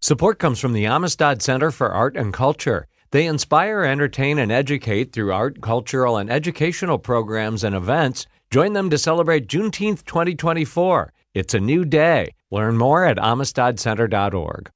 Support comes from the Amistad Center for Art and Culture. They inspire, entertain, and educate through art, cultural, and educational programs and events. Join them to celebrate Juneteenth 2024. It's a new day. Learn more at amistadcenter.org.